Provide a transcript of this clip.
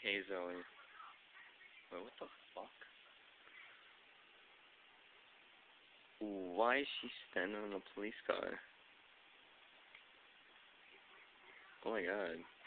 Hey Zoe. Wait, what the fuck? Why is she standing on a police car? Oh my god.